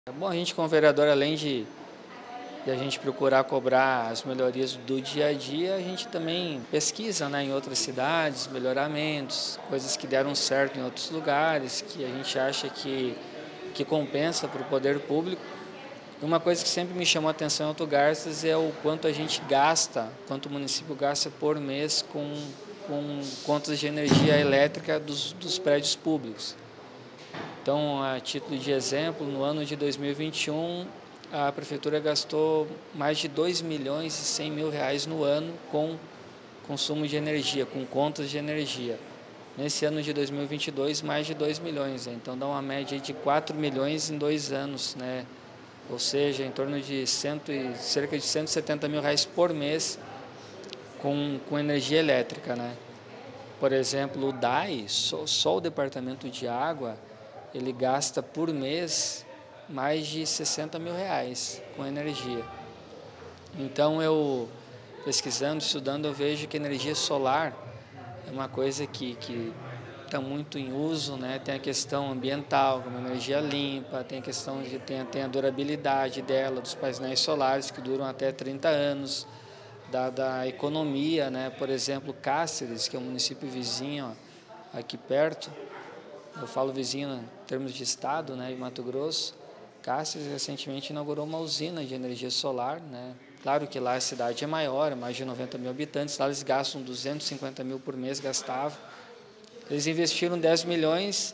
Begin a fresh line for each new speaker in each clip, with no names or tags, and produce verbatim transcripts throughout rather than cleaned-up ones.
Bom, a gente como vereador, além de, de a gente procurar cobrar as melhorias do dia a dia, a gente também pesquisa, né, em outras cidades, melhoramentos, coisas que deram certo em outros lugares, que a gente acha que, que compensa para o poder público. Uma coisa que sempre me chamou a atenção em Alto Garças é o quanto a gente gasta, quanto o município gasta por mês com, com contas de energia elétrica dos, dos prédios públicos. Então, a título de exemplo, no ano de dois mil e vinte e um, a prefeitura gastou mais de dois milhões e cem mil reais no ano com consumo de energia, com contas de energia. Nesse ano de dois mil e vinte e dois, mais de dois milhões, né? Então dá uma média de quatro milhões em dois anos, né? Ou seja, em torno de cento e, cerca de cento e setenta mil reais por mês com, com energia elétrica, né? Por exemplo, o D A I, só, só o departamento de água, ele gasta por mês mais de sessenta mil reais com energia. Então, eu pesquisando, estudando, eu vejo que a energia solar é uma coisa que que está muito em uso, né? Tem a questão ambiental, como energia limpa, tem a questão de tem, tem a durabilidade dela, dos painéis solares que duram até trinta anos, da, da economia, né? Por exemplo, Cáceres, que é um município vizinho ó, aqui perto, eu falo vizinho em termos de estado, né, em Mato Grosso. Cáceres recentemente inaugurou uma usina de energia solar, né? Claro que lá a cidade é maior, mais de noventa mil habitantes, lá eles gastam duzentos e cinquenta mil por mês, gastavam. Eles investiram dez milhões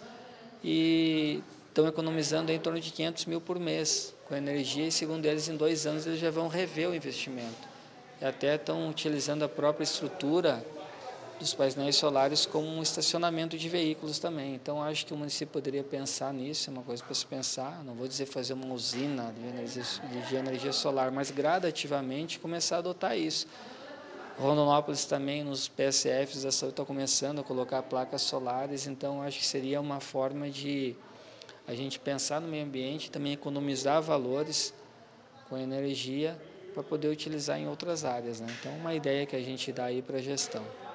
e estão economizando em torno de quinhentos mil por mês com energia e, segundo eles, em dois anos eles já vão rever o investimento. E até estão utilizando a própria estrutura dos painéis solares como um estacionamento de veículos também. Então, acho que o município poderia pensar nisso, é uma coisa para se pensar. Não vou dizer fazer uma usina de energia, de energia solar, mas gradativamente começar a adotar isso. Rondonópolis também, nos P S Fs da saúde, está começando a colocar placas solares, então acho que seria uma forma de a gente pensar no meio ambiente e também economizar valores com energia para poder utilizar em outras áreas, né? Então, uma ideia que a gente dá aí para a gestão.